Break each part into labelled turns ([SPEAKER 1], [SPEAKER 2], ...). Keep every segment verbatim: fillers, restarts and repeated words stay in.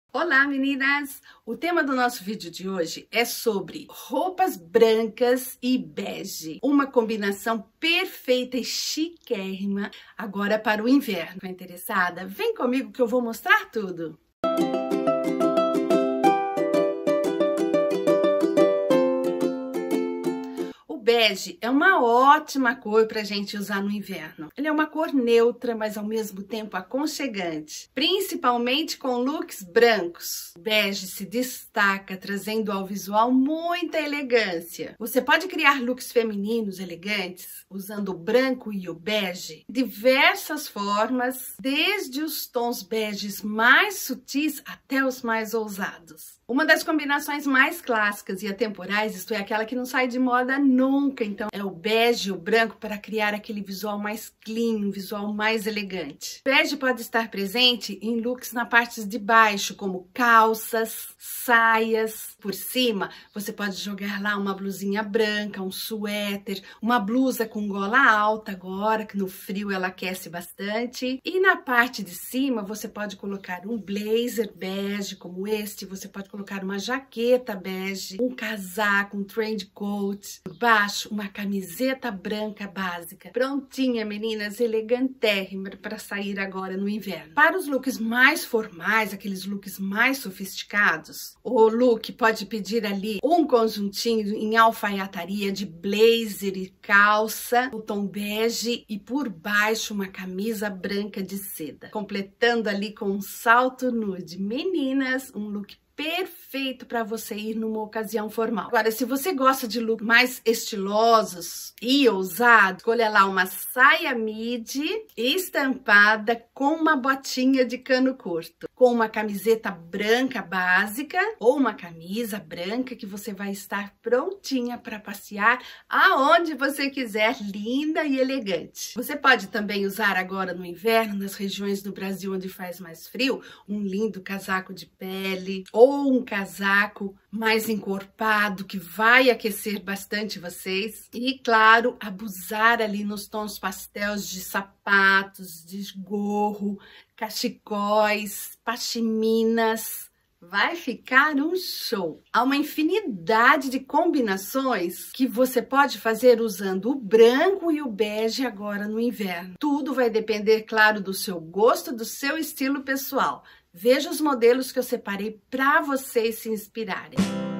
[SPEAKER 1] Olá meninas! O tema do nosso vídeo de hoje é sobre roupas brancas e bege. Uma combinação perfeita e chiquérrima agora para o inverno. Tá interessada? Vem comigo que eu vou mostrar tudo! Bege é uma ótima cor para a gente usar no inverno. Ele é uma cor neutra, mas ao mesmo tempo aconchegante, principalmente com looks brancos. O bege se destaca, trazendo ao visual muita elegância. Você pode criar looks femininos elegantes usando o branco e o bege de diversas formas, desde os tons beges mais sutis até os mais ousados. Uma das combinações mais clássicas e atemporais, isto é, aquela que não sai de moda nunca, então é o bege e o branco para criar aquele visual mais clean, um visual mais elegante. O bege pode estar presente em looks na parte de baixo, como calças, saias. Por cima, você pode jogar lá uma blusinha branca, um suéter, uma blusa com gola alta agora, que no frio ela aquece bastante. E na parte de cima, você pode colocar um blazer bege como este, você pode colocar colocar uma jaqueta bege, um casaco, um trench coat, por baixo uma camiseta branca básica. Prontinha, meninas, elegantérrima para sair agora no inverno. Para os looks mais formais, aqueles looks mais sofisticados, o look pode pedir ali um conjuntinho em alfaiataria de blazer e calça, o tom bege e por baixo uma camisa branca de seda, completando ali com um salto nude. Meninas, um look perfeito para você ir numa ocasião formal. Agora, se você gosta de looks mais estilosos e ousados, escolha lá uma saia midi estampada com uma botinha de cano curto, com uma camiseta branca básica ou uma camisa branca que você vai estar prontinha para passear aonde você quiser, linda e elegante. Você pode também usar agora no inverno, nas regiões do Brasil onde faz mais frio, um lindo casaco de pele ou ou um casaco mais encorpado que vai aquecer bastante vocês. E, claro, abusar ali nos tons pastéis de sapatos, de gorro, cachecóis, pashminas. Vai ficar um show! Há uma infinidade de combinações que você pode fazer usando o branco e o bege agora no inverno. Tudo vai depender, claro, do seu gosto, do seu estilo pessoal. Veja os modelos que eu separei para vocês se inspirarem.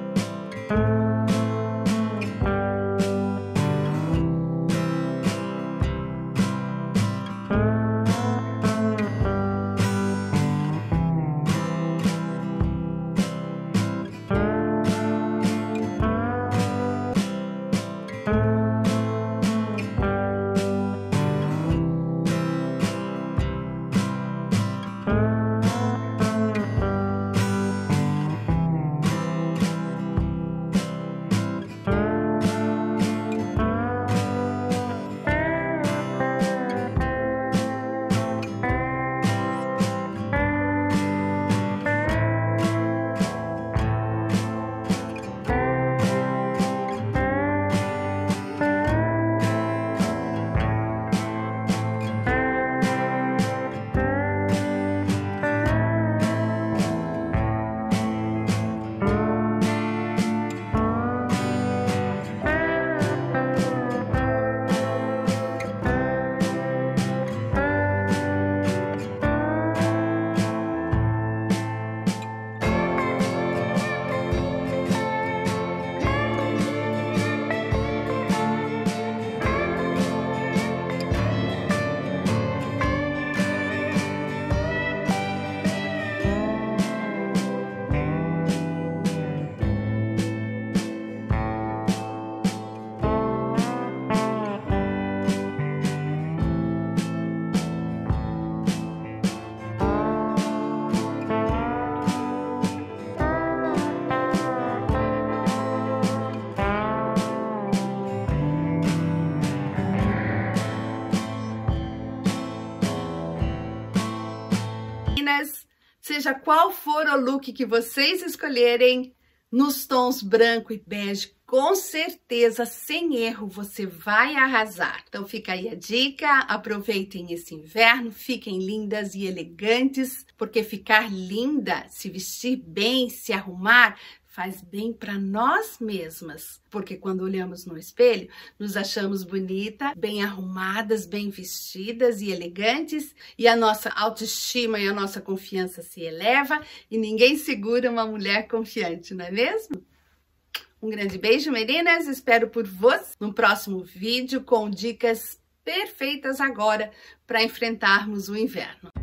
[SPEAKER 1] Seja qual for o look que vocês escolherem, nos tons branco e bege, com certeza, sem erro, você vai arrasar. Então fica aí a dica, aproveitem esse inverno, fiquem lindas e elegantes, porque ficar linda, se vestir bem, se arrumar, faz bem para nós mesmas, porque quando olhamos no espelho, nos achamos bonita, bem arrumadas, bem vestidas e elegantes, e a nossa autoestima e a nossa confiança se eleva, e ninguém segura uma mulher confiante, não é mesmo? Um grande beijo, meninas, espero por você no próximo vídeo com dicas perfeitas agora para enfrentarmos o inverno.